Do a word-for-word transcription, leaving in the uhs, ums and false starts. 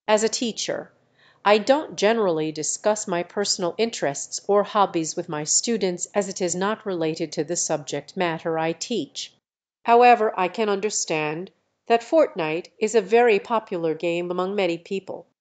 As a teacher, I don't generally discuss my personal interests or hobbies with my students, as it is not related to the subject matter I teach. However, I can understand that Fortnite is a very popular game among many people.